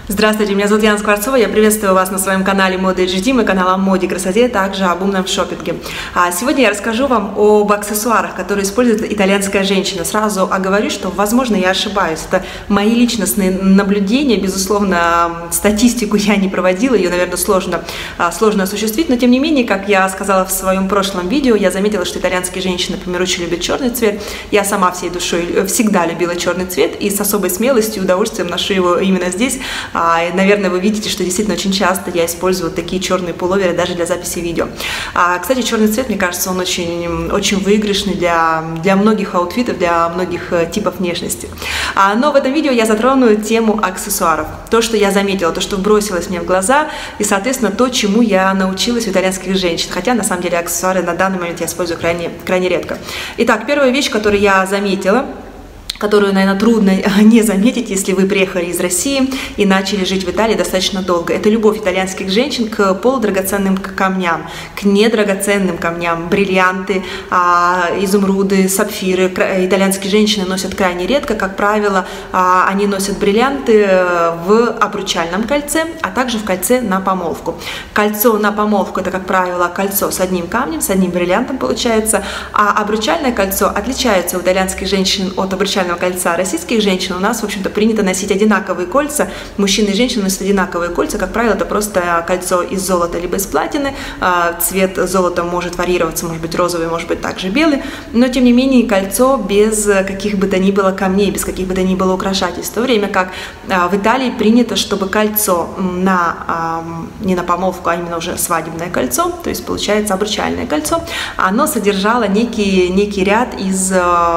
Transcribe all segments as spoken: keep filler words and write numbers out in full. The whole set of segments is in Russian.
Здравствуйте, меня зовут Яна Скворцова, я приветствую вас на своем канале Мода эйч ди, мой канал о моде, красоте, также об умном шопинге. А сегодня я расскажу вам об аксессуарах, которые использует итальянская женщина. Сразу оговорюсь, что, возможно, я ошибаюсь. Это мои личностные наблюдения, безусловно, статистику я не проводила, ее, наверное, сложно, сложно осуществить, но, тем не менее, как я сказала в своем прошлом видео, я заметила, что итальянские женщины, например, очень любят черный цвет. Я сама всей душой всегда любила черный цвет и с особой смелостью и удовольствием ношу его именно здесь. И, наверное, вы видите, что действительно очень часто я использую вот такие черные пуловеры даже для записи видео. А, кстати, черный цвет, мне кажется, он очень, очень выигрышный для, для многих аутфитов, для многих типов внешности. А, но в этом видео я затрону тему аксессуаров. То, что я заметила, то, что бросилось мне в глаза, и, соответственно, то, чему я научилась у итальянских женщин. Хотя, на самом деле, аксессуары на данный момент я использую крайне, крайне редко. Итак, первая вещь, которую я заметила, которую, наверное, трудно не заметить, если вы приехали из России и начали жить в Италии достаточно долго. Это любовь итальянских женщин к полудрагоценным камням, к недрагоценным камням, бриллианты, изумруды, сапфиры. Итальянские женщины носят крайне редко, как правило, они носят бриллианты в обручальном кольце, а также в кольце на помолвку. Кольцо на помолвку – это, как правило, кольцо с одним камнем, с одним бриллиантом получается, а обручальное кольцо отличается у итальянских женщин от обручального кольца российских женщин. У нас, в общем-то, принято носить одинаковые кольца. Мужчины и женщины носят одинаковые кольца. Как правило, это просто кольцо из золота либо из платины. Цвет золота может варьироваться, может быть розовый, может быть также белый. Но, тем не менее, кольцо без каких бы то ни было камней, без каких бы то ни было украшательств. В то время как в Италии принято, чтобы кольцо на, не на помолвку, а именно уже свадебное кольцо, то есть получается обручальное кольцо, оно содержало некий, некий ряд из,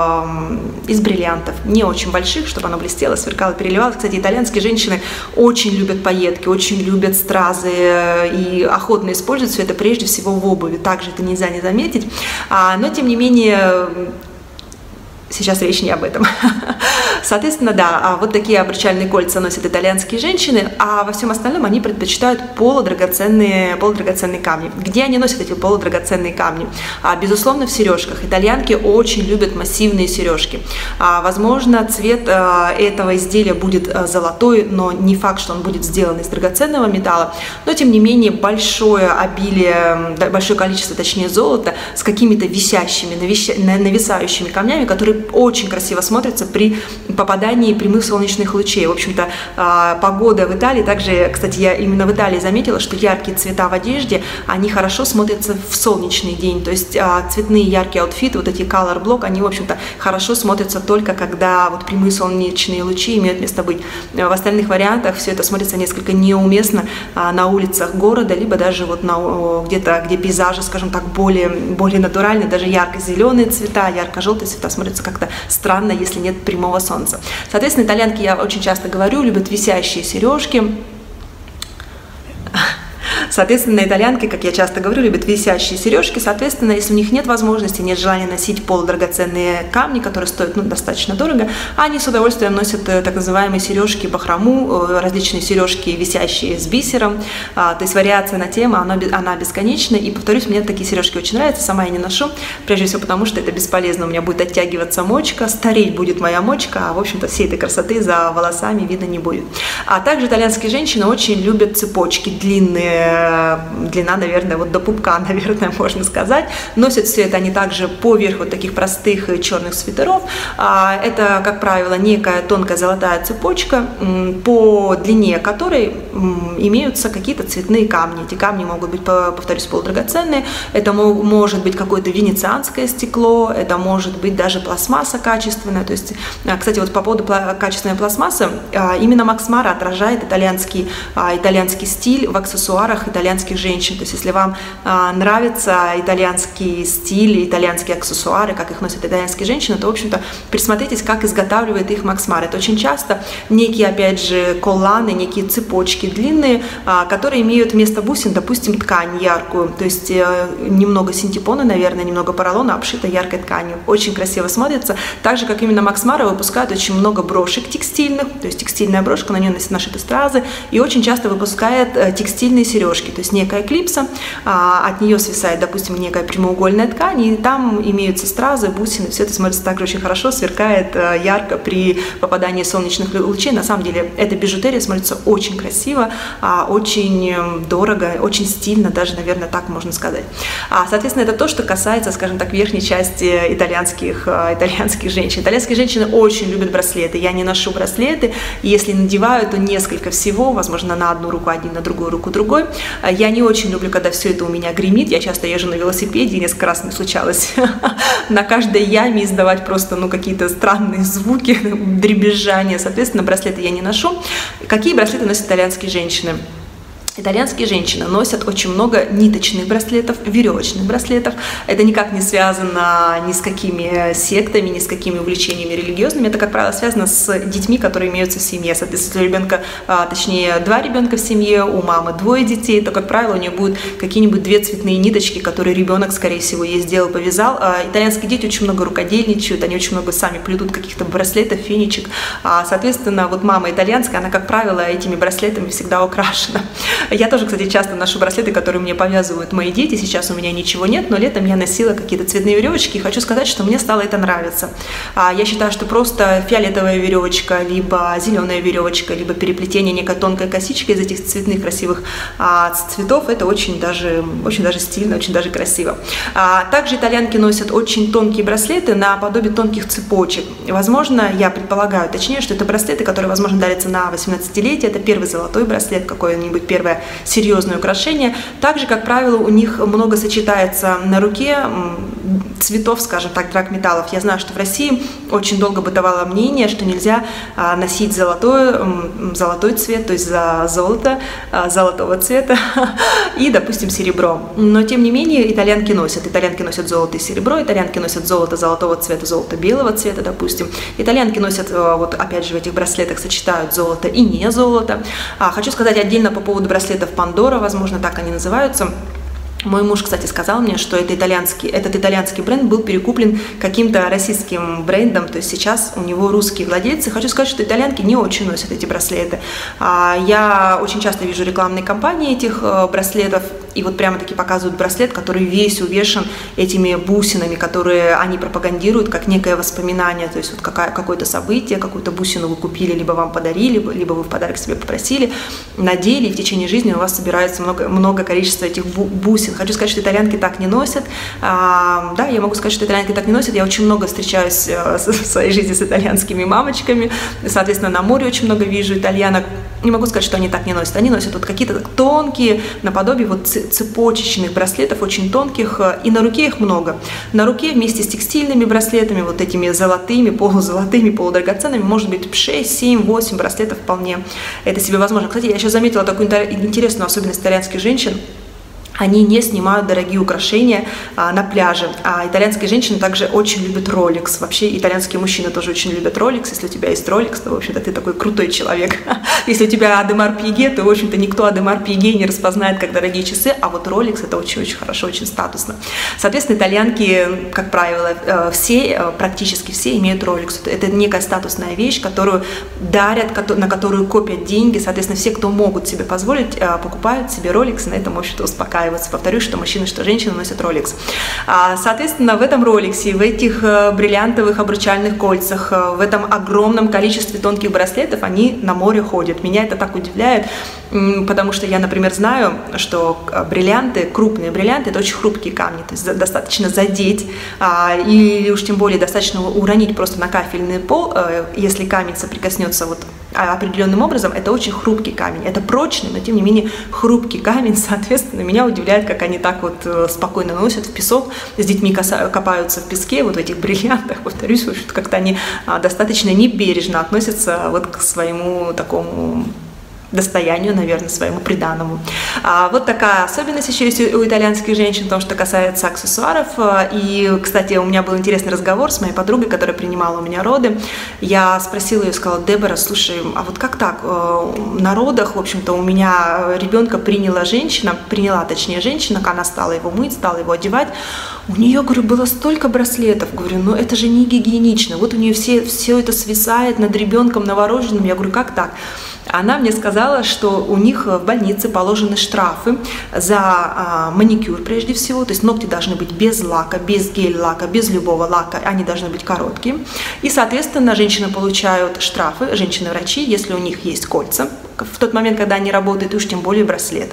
из бриллиантов. Не очень больших, чтобы оно блестело, сверкало, переливалось. Кстати, итальянские женщины очень любят пайетки, очень любят стразы и охотно используют все это прежде всего в обуви. Также это нельзя не заметить. Но, тем не менее, сейчас речь не об этом. Соответственно, да, вот такие обручальные кольца носят итальянские женщины, а во всем остальном они предпочитают полудрагоценные, полудрагоценные камни. Где они носят эти полудрагоценные камни? Безусловно, в сережках. Итальянки очень любят массивные сережки. Возможно, цвет этого изделия будет золотой, но не факт, что он будет сделан из драгоценного металла. Но, тем не менее, большое обилие, большое количество, точнее, золота с какими-то висящими, нависающими камнями, которые очень красиво смотрятся при попадании прямых солнечных лучей. В общем-то, погода в Италии, также, кстати, я именно в Италии заметила, что яркие цвета в одежде, они хорошо смотрятся в солнечный день, то есть цветные яркие аутфиты, вот эти color block, они, в общем-то, хорошо смотрятся только когда вот прямые солнечные лучи имеют место быть. В остальных вариантах все это смотрится несколько неуместно на улицах города, либо даже вот на где-то, где пейзажи, скажем так, более, более натуральные, даже ярко-зеленые цвета, ярко-желтые цвета смотрятся как-то странно, если нет прямого солнца. Соответственно, итальянки, я очень часто говорю, любят висящие сережки. Соответственно, итальянки, как я часто говорю, любят висящие сережки. Соответственно, если у них нет возможности, нет желания носить полудрагоценные камни, которые стоят ну, достаточно дорого, они с удовольствием носят так называемые сережки бахрому, различные сережки, висящие с бисером. То есть вариация на тему, она, она бесконечна. И, повторюсь, мне такие сережки очень нравятся, сама я не ношу, прежде всего потому, что это бесполезно. У меня будет оттягиваться мочка, стареть будет моя мочка, а, в общем-то, всей этой красоты за волосами видно не будет. А также итальянские женщины очень любят цепочки длинные, длина, наверное, вот до пупка, наверное, можно сказать. Носят все это они также поверх вот таких простых черных свитеров. Это, как правило, некая тонкая золотая цепочка, по длине которой имеются какие-то цветные камни. Эти камни могут быть, повторюсь, полудрагоценные. Это может быть какое-то венецианское стекло, это может быть даже пластмасса качественная. То есть, кстати, вот по поводу качественной пластмассы, именно Макс Мара отражает итальянский, итальянский стиль в аксессуарах итальянских женщин. То есть, если вам а, нравится итальянский стиль, итальянские аксессуары, как их носят итальянские женщины, то, в общем-то, присмотритесь, как изготавливает их Макс Мара. Это очень часто некие, опять же, колланы, некие цепочки длинные, а, которые имеют вместо бусин, допустим, ткань яркую. То есть, э, немного синтепона, наверное, немного поролона, обшита яркой тканью. Очень красиво смотрится. Так же, как именно Макс Мара выпускает очень много брошек текстильных, то есть, текстильная брошка, на нее нашиты стразы, и очень часто выпускает э, текстильные сережки. сережки, то есть некая клипса, от нее свисает, допустим, некая прямоугольная ткань, и там имеются стразы, бусины, все это смотрится также очень хорошо, сверкает ярко при попадании солнечных лучей. На самом деле эта бижутерия смотрится очень красиво, очень дорого, очень стильно, даже, наверное, так можно сказать. Соответственно, это то, что касается, скажем так, верхней части итальянских, итальянских женщин. Итальянские женщины очень любят браслеты. Я не ношу браслеты, если надеваю, то несколько всего, возможно, на одну руку один, на другую руку другой. Я не очень люблю, когда все это у меня гремит. Я часто езжу на велосипеде, и несколько раз мне случалось на каждой яме издавать просто, ну, какие-то странные звуки, дребезжания. Соответственно, браслеты я не ношу. Какие браслеты носят итальянские женщины? Итальянские женщины носят очень много ниточных браслетов, веревочных браслетов. Это никак не связано ни с какими сектами, ни с какими увлечениями религиозными. Это, как правило, связано с детьми, которые имеются в семье. Соответственно, у ребенка, точнее, два ребенка в семье, у мамы двое детей, то, как правило, у нее будут какие-нибудь две цветные ниточки, которые ребенок, скорее всего, ей сделал, повязал. Итальянские дети очень много рукодельничают, они очень много сами плетут каких-то браслетов, фенечек. Соответственно, вот мама итальянская, она, как правило, этими браслетами всегда украшена. Я тоже, кстати, часто ношу браслеты, которые мне повязывают мои дети. Сейчас у меня ничего нет, но летом я носила какие-то цветные веревочки. И хочу сказать, что мне стало это нравиться. Я считаю, что просто фиолетовая веревочка, либо зеленая веревочка, либо переплетение некой тонкой косички из этих цветных красивых цветов, это очень даже, очень даже стильно, очень даже красиво. Также итальянки носят очень тонкие браслеты наподобие тонких цепочек. Возможно, я предполагаю, точнее, что это браслеты, которые, возможно, дарятся на восемнадцатилетие. Это первый золотой браслет, какой-нибудь первое серьезное украшение. Также, как правило, у них много сочетается на руке цветов, скажем так, драгметаллов. Я знаю, что в России очень долго бытовало мнение, что нельзя носить золотой, золотой цвет, то есть за золото, золотого цвета и, допустим, серебро. Но, тем не менее, итальянки носят. Итальянки носят золото и серебро, итальянки носят золото золотого цвета, золото белого цвета, допустим. Итальянки носят, вот опять же, в этих браслетах сочетают золото и не золото. Хочу сказать отдельно по поводу браслетов Пандора, возможно, так они называются. Мой муж, кстати, сказал мне, что это итальянский, этот итальянский бренд был перекуплен каким-то российским брендом, то есть сейчас у него русские владельцы. Хочу сказать, что итальянки не очень носят эти браслеты. Я очень часто вижу рекламные кампании этих браслетов, и вот прямо-таки показывают браслет, который весь увешан этими бусинами, которые они пропагандируют как некое воспоминание, то есть вот какое-то событие, какую-то бусину вы купили, либо вам подарили, либо вы в подарок себе попросили, надели, и в течение жизни у вас собирается много, много количества этих бусин. Хочу сказать, что итальянки так не носят. А, да, я могу сказать, что итальянки так не носят. Я очень много встречаюсь в своей жизни с итальянскими мамочками. Соответственно, на море очень много вижу итальянок. Не могу сказать, что они так не носят. Они носят вот какие-то тонкие, наподобие вот цепочечных браслетов, очень тонких. И на руке их много. На руке вместе с текстильными браслетами, вот этими золотыми, полузолотыми, полудрагоценными, может быть шесть, семь, восемь браслетов вполне. Это себе возможно. Кстати, я еще заметила такую интересную особенность итальянских женщин. Они не снимают дорогие украшения а, на пляже. А итальянские женщины также очень любят Rolex. Вообще итальянские мужчины тоже очень любят Rolex. Если у тебя есть Rolex, то, в общем-то, ты такой крутой человек. Если у тебя Адемар Пьеге, то, в общем-то, никто Адемар Пьеге не распознает как дорогие часы, а вот Rolex это очень-очень хорошо, очень статусно. Соответственно, итальянки, как правило, все, практически все имеют Rolex. Это некая статусная вещь, которую дарят, на которую копят деньги. Соответственно, все, кто могут себе позволить, покупают себе Rolex, и на этом, в общем-то, успокаиваются. Повторюсь, что мужчины, что женщины носят Rolex. Соответственно, в этом Rolex, в этих бриллиантовых обручальных кольцах, в этом огромном количестве тонких браслетов они на море ходят. Меня это так удивляет, потому что я, например, знаю, что бриллианты, крупные бриллианты, это очень хрупкие камни, то есть достаточно задеть, или уж тем более достаточно уронить просто на кафельный пол, если камень соприкоснется вот определенным образом, это очень хрупкий камень. Это прочный, но тем не менее хрупкий камень. Соответственно, меня удивляет, как они так вот спокойно носят в песок, с детьми копаются в песке, вот в этих бриллиантах. Повторюсь, как-то они достаточно небережно относятся вот к своему такому достоянию, наверное, своему приданному. А, вот такая особенность еще есть у итальянских женщин, потому что касается аксессуаров. И, кстати, у меня был интересный разговор с моей подругой, которая принимала у меня роды. Я спросила ее, сказала: Дебора, слушай, а вот как так? На родах, в общем-то, у меня ребенка приняла женщина, приняла, точнее, женщина, она стала его мыть, стала его одевать. У нее, говорю, было столько браслетов. Говорю, ну это же не гигиенично. Вот у нее все, все это свисает над ребенком новорожденным. Я говорю, как так? Она мне сказала, сказала, что у них в больнице положены штрафы за а, маникюр прежде всего, то есть ногти должны быть без лака, без гель-лака, без любого лака, они должны быть короткие. И, соответственно, женщины получают штрафы, женщины-врачи, если у них есть кольца в тот момент, когда они работают, и уж тем более браслет.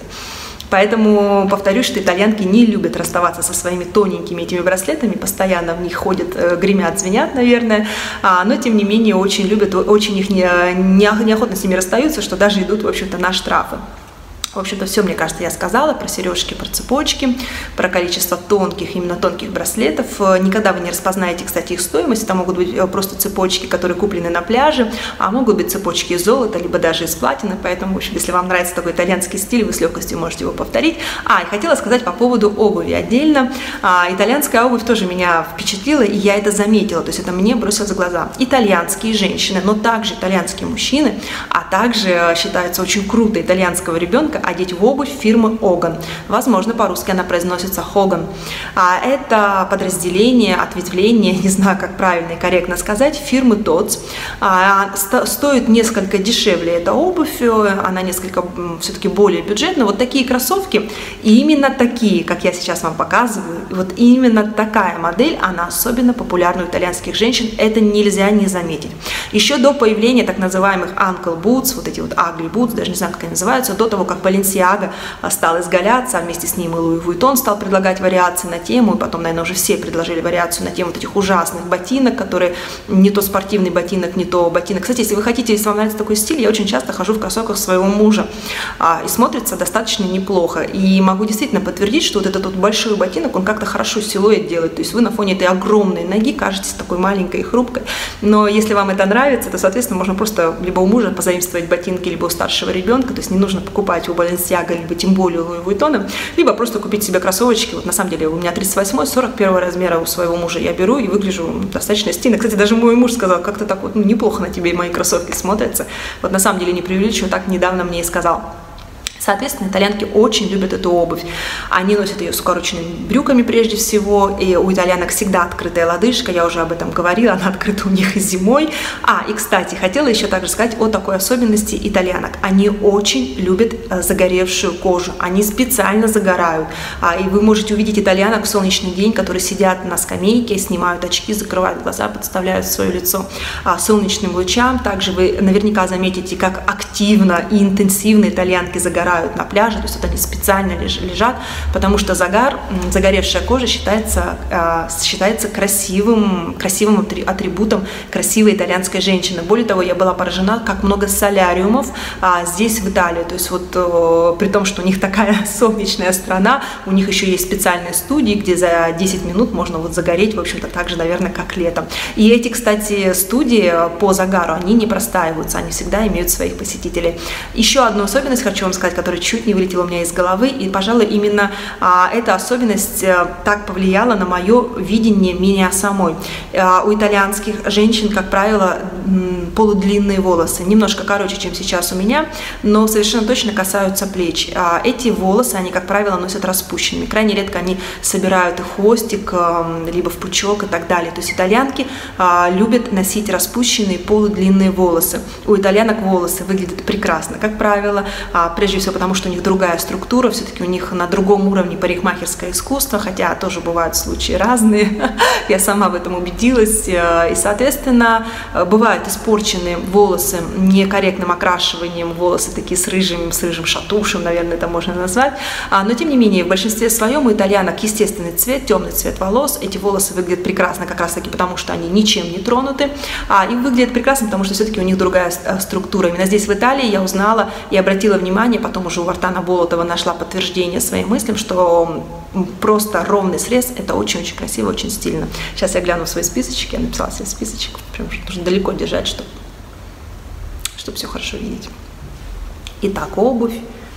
Поэтому повторюсь, что итальянки не любят расставаться со своими тоненькими этими браслетами, постоянно в них ходят, гремят, звенят, наверное, но тем не менее очень любят, очень их не, не, неохотно с ними расстаются, что даже идут, в общем-то, на штрафы. В общем-то, все, мне кажется, я сказала про сережки, про цепочки, про количество тонких, именно тонких браслетов. Никогда вы не распознаете, кстати, их стоимость. Это могут быть просто цепочки, которые куплены на пляже, а могут быть цепочки из золота, либо даже из платины. Поэтому, в общем, если вам нравится такой итальянский стиль, вы с легкостью можете его повторить. А, и хотела сказать по поводу обуви отдельно. А, итальянская обувь тоже меня впечатлила, и я это заметила. То есть это мне бросилось в глаза. Итальянские женщины, но также итальянские мужчины, а также считается очень круто итальянского ребенка одеть в обувь фирмы Оган. Возможно, по-русски она произносится Хоган. А это подразделение, ответвление, не знаю, как правильно и корректно сказать, фирмы Тотс. А, стоит несколько дешевле эта обувь, она несколько все-таки более бюджетная. Вот такие кроссовки, и именно такие, как я сейчас вам показываю, вот именно такая модель, она особенно популярна у итальянских женщин, это нельзя не заметить. Еще до появления так называемых ankle boots, вот эти вот ugly boots, даже не знаю, как они называются, до того, как Баленсиага стал изгаляться, а вместе с ним и Луи Вуиттон стал предлагать вариации на тему, и потом, наверное, уже все предложили вариацию на тему вот этих ужасных ботинок, которые не то спортивный ботинок, не то ботинок. Кстати, если вы хотите, если вам нравится такой стиль, я очень часто хожу в кроссовках своего мужа, а, и смотрится достаточно неплохо. И могу действительно подтвердить, что вот этот вот большой ботинок, он как-то хорошо силуэт делает, то есть вы на фоне этой огромной ноги кажетесь такой маленькой и хрупкой. Но если вам это нравится, то, соответственно, можно просто либо у мужа позаимствовать ботинки, либо у старшего ребенка, то есть не нужно покупать у Баленсиага, либо тем более у Луи Вуиттона, либо просто купить себе кроссовочки. Вот на самом деле у меня тридцать восьмой, сорок первого размера у своего мужа я беру и выгляжу достаточно стильно. Кстати, даже мой муж сказал, как-то так вот, ну, неплохо на тебе мои кроссовки смотрятся. Вот на самом деле не преувеличиваю, так недавно мне и сказал. Соответственно, итальянки очень любят эту обувь. Они носят ее с укороченными брюками прежде всего, и у итальянок всегда открытая лодыжка, я уже об этом говорила, она открыта у них и зимой. А, и, кстати, хотела еще также сказать о такой особенности итальянок. Они очень любят загоревшую кожу, они специально загорают. А, и вы можете увидеть итальянок в солнечный день, которые сидят на скамейке, снимают очки, закрывают глаза, подставляют свое лицо а, солнечным лучам. Также вы наверняка заметите, как активно и интенсивно итальянки загорают на пляже, то есть вот они специально лежат, потому что загар, загоревшая кожа считается, э, считается красивым, красивым атрибутом красивой итальянской женщины. Более того, я была поражена, как много соляриумов а, здесь, в Италии, то есть вот э, при том, что у них такая солнечная страна, у них еще есть специальные студии, где за десять минут можно вот загореть, в общем-то, так же, наверное, как летом. И эти, кстати, студии по загару, они не простаиваются, они всегда имеют своих посетителей. Еще одну особенность хочу вам сказать, которая чуть не вылетела у меня из головы, и, пожалуй, именно а, эта особенность а, так повлияла на мое видение меня самой. А, у итальянских женщин, как правило, полудлинные волосы, немножко короче, чем сейчас у меня, но совершенно точно касаются плеч. А, эти волосы, они, как правило, носят распущенными. Крайне редко они собирают их хвостик, а, либо в пучок и так далее. То есть итальянки а, любят носить распущенные полудлинные волосы. У итальянок волосы выглядят прекрасно, как правило, а, прежде всего потому, что у них другая структура, все-таки у них на другом уровне парикмахерское искусство, хотя тоже бывают случаи разные, я сама в этом убедилась, и, соответственно, бывают испорчены волосы некорректным окрашиванием, волосы такие с рыжим, с рыжим шатушем, наверное, это можно назвать, но, тем не менее, в большинстве своем у итальянок естественный цвет, темный цвет волос, эти волосы выглядят прекрасно как раз-таки потому, что они ничем не тронуты, и выглядят прекрасно, потому что все-таки у них другая структура. Именно здесь, в Италии, я узнала и обратила внимание, потом уже у Вартана Болотова нашла подтверждение своим мыслям, что просто ровный срез – это очень-очень красиво, очень стильно. Сейчас я гляну в свой списочек, я написала себе списочек, прям нужно далеко держать, чтобы, чтобы все хорошо видеть. Итак, обувь.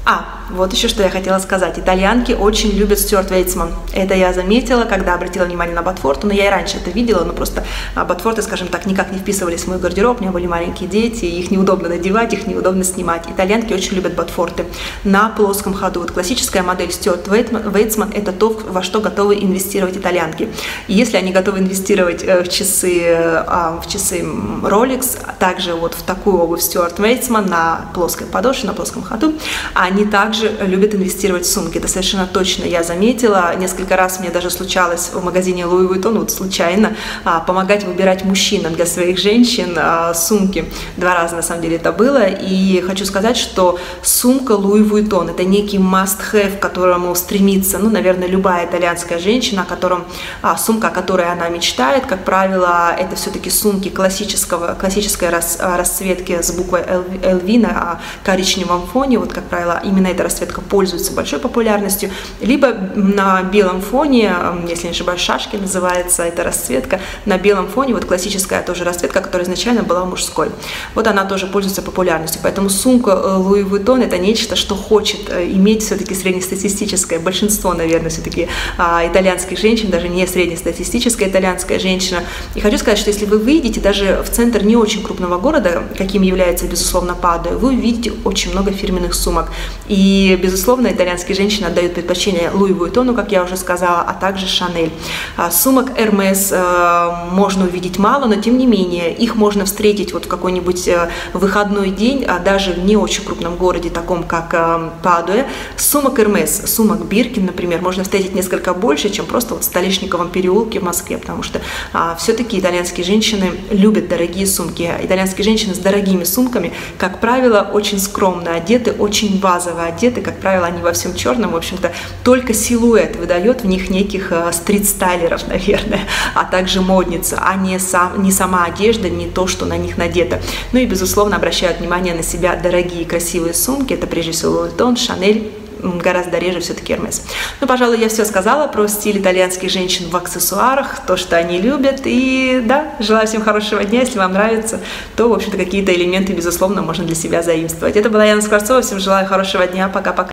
А, вот еще что я хотела сказать. Итальянки очень любят Стюарт Вейцман. Это я заметила, когда обратила внимание на ботфорты, но я и раньше это видела, но просто ботфорты, скажем так, никак не вписывались в мой гардероб, у меня были маленькие дети, их неудобно надевать, их неудобно снимать. Итальянки очень любят ботфорты на плоском ходу. Вот классическая модель Стюарт Вейцман – это то, во что готовы инвестировать итальянки. И если они готовы инвестировать в часы, в часы Rolex, также вот в такую обувь Стюарт Вейцман на плоской подошве, на плоском ходу, они также любят инвестировать в сумки. Это совершенно точно я заметила. Несколько раз мне даже случалось в магазине Louis Vuitton, вот случайно, помогать выбирать мужчинам для своих женщин сумки. Два раза на самом деле это было. И хочу сказать, что сумка Louis Vuitton – это некий must-have, к которому стремится, ну, наверное, любая итальянская женщина, о котором, сумка, о которой она мечтает. Как правило, это все-таки сумки классического, классической расцветки с буквой эл ви на коричневом фоне. Вот, как правило, именно эта расцветка пользуется большой популярностью. Либо на белом фоне, если не ошибаюсь, шашки называется эта расцветка, на белом фоне вот классическая тоже расцветка, которая изначально была мужской. Вот она тоже пользуется популярностью. Поэтому сумка Louis Vuitton – это нечто, что хочет иметь все-таки среднестатистическое, большинство, наверное, все-таки итальянских женщин, даже не среднестатистическая итальянская женщина. И хочу сказать, что если вы выйдете даже в центр не очень крупного города, каким является, безусловно, Падуя, вы увидите очень много фирменных сумок. И, безусловно, итальянские женщины отдают предпочтение Луи Вуиттону, как я уже сказала, а также Шанель. Сумок Hermes можно увидеть мало, но тем не менее их можно встретить вот в какой-нибудь выходной день, даже в не очень крупном городе, таком как Падуя. Сумок Hermes, сумок Биркин, например, можно встретить несколько больше, чем просто вот в Столешниковом переулке в Москве, потому что все-таки итальянские женщины любят дорогие сумки. Итальянские женщины с дорогими сумками, как правило, очень скромно одеты, очень базово одеты, как правило, они во всем черном, в общем-то, только силуэт выдает в них неких э, стрит-стайлеров, наверное, а также модница, а не, сам, не сама одежда, не то, что на них надето. Ну и, безусловно, обращают внимание на себя дорогие красивые сумки, это прежде всего Louis Vuitton, Шанель, гораздо реже все-таки Hermes. Ну, пожалуй, я все сказала про стиль итальянских женщин в аксессуарах, то, что они любят. И да, желаю всем хорошего дня. Если вам нравится, то, в общем-то, какие-то элементы, безусловно, можно для себя заимствовать. Это была Яна Скворцова. Всем желаю хорошего дня. Пока-пока.